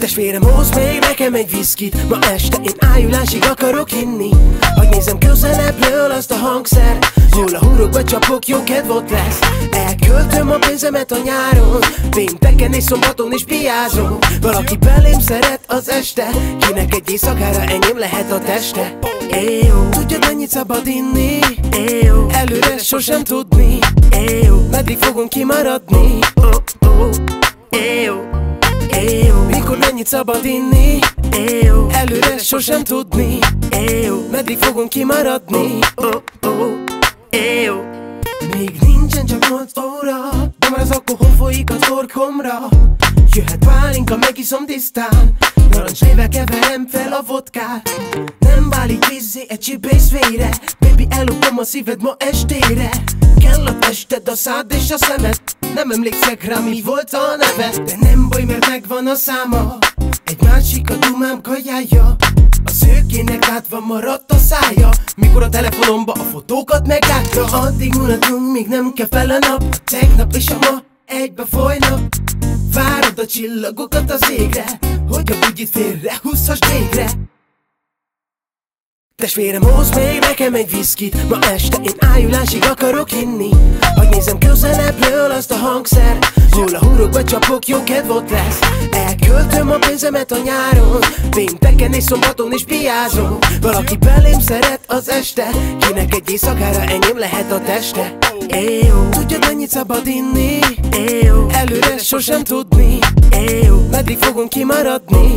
Testvérem, hozz még nekem egy viszkit, ma este én ájulásig akarok inni. Hogy nézem közelebbről azt a hangszer, jól a hurokba csapok, jó kedvot lesz. Elköltöm a pénzemet a nyáron, pénteken és szombaton is piázom. Valaki belém szeret az este, kinek egy éjszakára enyém lehet a teste. Éjjó, tudjad mennyit szabad inni, éjjó, előre sosem tudni, éjjó, meddig fogunk kimaradni, éjjó, éjjó, mikor mennyit szabad inni, éjjó, előre sosem tudni, éjjó, meddig fogunk kimaradni, éjjó. Még nincsen csak 8 óra, de már az alkohol folyik a torkomra. Jöhet pálinka, megiszom tisztán, narancslével keverem fel a vodkát. Nem válik vízzé egy csipész vére, baby, ellopom a szíved ma estére. Kell a tested, a szád és a szemed, nem emlékszek rá, mi volt a neved. De nem baj, mert megvan a száma, egy másik a dumám kajája. A szőkének átva maradt a szája, mikor a telefonomba a fotókat meglátja. Addig mulatunk, míg nem kell fel a nap, a tegnap és a ma egybe folynak. Várod a csillagokat az égre, hogy a bugyit félre húzhass végre. Testvérem, hozz még nekem egy viszkit, ma este én ájulásig akarok inni. Hogy nézem közelebbről azt a hangszer, jól a hurokba csapok, jó kedvot lesz. Elköltöm a pénzemet a nyáron, pénteken és szombaton is piázom. Valaki belém szeret az este, kinek egy éjszakára enyém lehet a teste. Éjjó, tudjad mennyit szabad inni, éjjó, előre sosem tudni, éjjó, meddig fogunk kimaradni,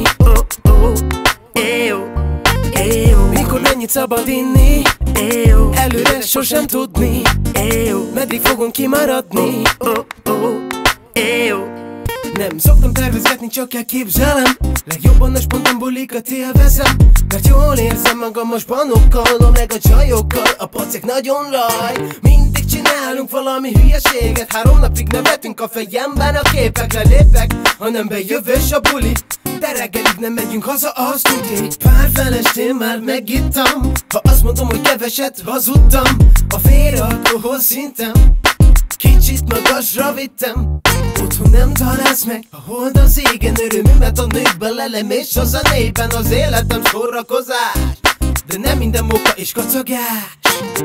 éjjó, éjjó, mikor mennyit szabad inni, éjjó, előre sosem tudni, éjjó, meddig fogunk kimaradni, éjjó. Nem szoktam tervezgetni, csak elképzelem, legjobban a spontán bulikat élvezem. Mert jól érzem magam a spanokkal, meg a csajokkal, a pacek nagyon raj. Mindig csinálunk valami hülyeséget, 3 napig nevetünk a fejemben, a képekre lépek, ha nem bejövős a buli. De reggelig nem megyünk haza, azt tudni. Pár felestél már megittam, ha azt mondom, hogy keveset hazudtam. A véralkohol szintem kicsit magasra vittem. Otthon nem találsz meg, a hold az égen, örömömet a nőkben lelem, és a zenében az életem szórakozás. De nem minden móka és kacagás.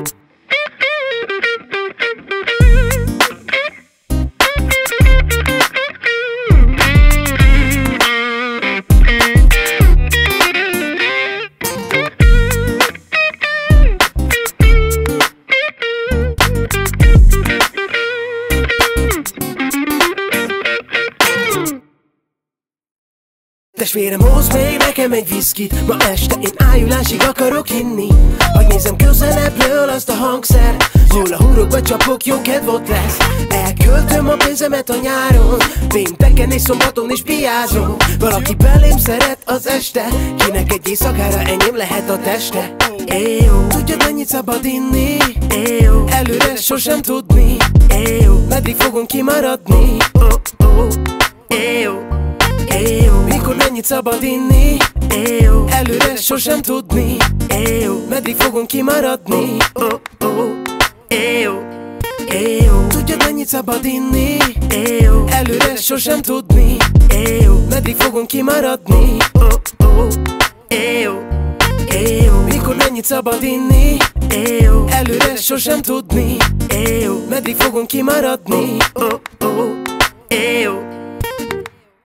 Testvérem, hozz még nekem egy viszkit, ma este én ájulásig akarok inni. Hogy nézem közelebbről azt a hangszer, jól a hurokba csapok, jó kedvot lesz. Elköltöm a pénzemet a nyáron, pénteken és szombaton is piázom. Valaki belém szeret az este, kinek egy éjszakára enyém lehet a teste. Éjjó, tudjad mennyit szabad inni, éjjó, előre sosem tudni, éjjó, meddig fogunk kimaradni, éjjó, éjjó, mikor mennyit szabad inni, éjjó, előre sosem tudni, éjjó, meddig fogunk kimaradni, éjjó, éjjó, tudjad mennyit szabad inni, éjjó, előre sosem tudni, éjjó, meddig fogunk kimaradni, éjjó, éjjó, mikor mennyit szabad inni, éjjó, előre sosem tudni, éjjó, meddig fogunk kimaradni, éjjó.